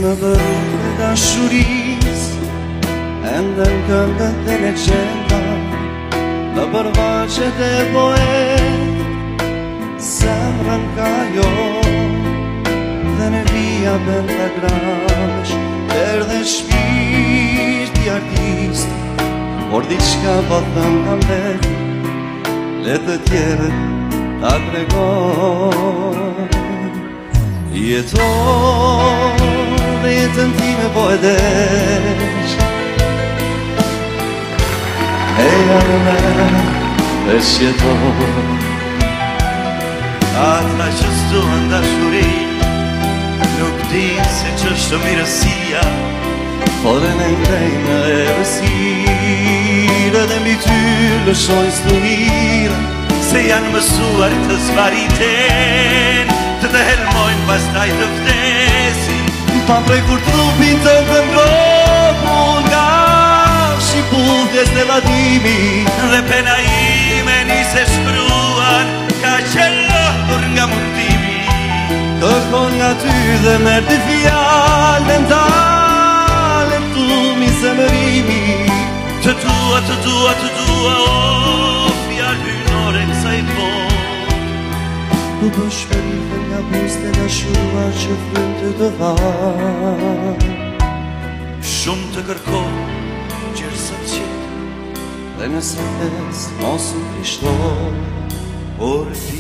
në bërë të dashuris, ende në këngët e legjenda, në përvaqet e poet, zemrën ka jo, dhe në vija pentagramesh, erdhe shpirti artist, por diçka pa thënë kam vetë, le të tjerët ta tregoj. Jetoj dhe jetën time po e desh, e janë me vesh jetoj. Ata që s'duan dashuri nuk din se që është mirësia, por e në ndrejnë e vësire, dhe mbi ty lëshojnë s'tunire, se janë mësuar të zvariten, të helmojnë pastaj të vdesin, pa prej kur trupin të nëmbrojnë nga shqiputjes dhe ladimi, dhe pena ime nise shkruan ka qellohur nga mundimi. Kërkon nga ty dhe merë të fjallë mentale tu mi zemërimi, të dua, të dua, të dua, o fjallë hynore kësaj botë. ku bëshkërive nga buste dashuruar që frymë të të varë. Shumë të kërkoj, gjersat qetë, dhe në sëtes mos u krishto, por ti